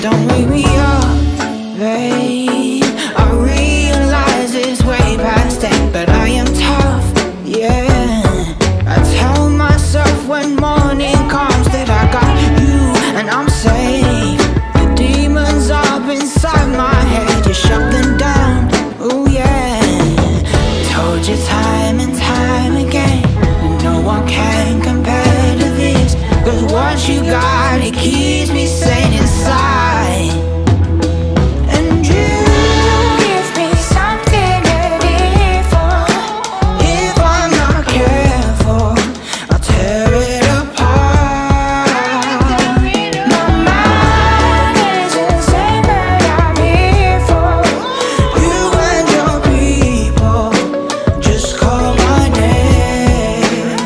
Don't wake me up, babe. I realize it's way past 10, but I am tough, yeah. I tell myself when morning comes that I got you and I'm safe. The demons up inside my head, you shut them down, oh yeah. Told you time and time again that no one can compare to this, 'cause what you got, it keeps me sane inside. And you give me something to live for. If I'm not careful, I'll tear it apart. My mind is insane, but I'm here for you and your people. Just call my name.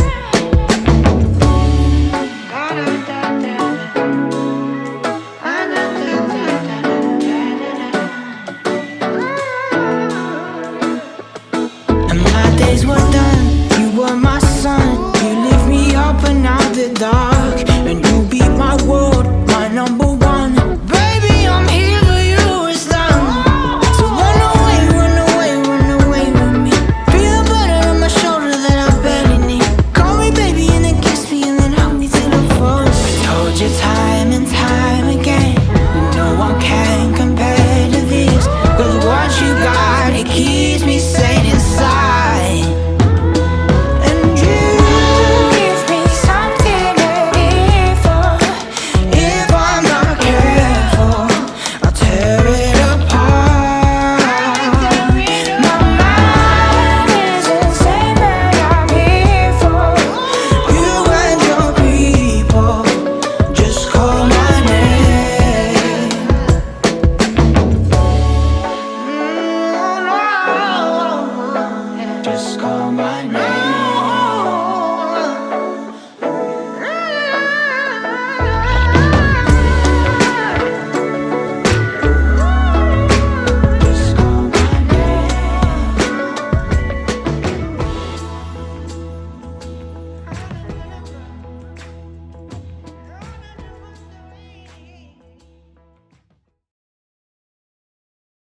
And my days were done, you were my sun. You lift me up and out the dark, and you beat my world, my number one. Baby, I'm here for you, it's done. So run away, run away, run away with me. Feel the burden on my shoulder that I barely need. Call me baby and then kiss me and then hug me till I'm falling. I told you time and time again that no one can compare to this, 'cause what you got, it keeps me safe.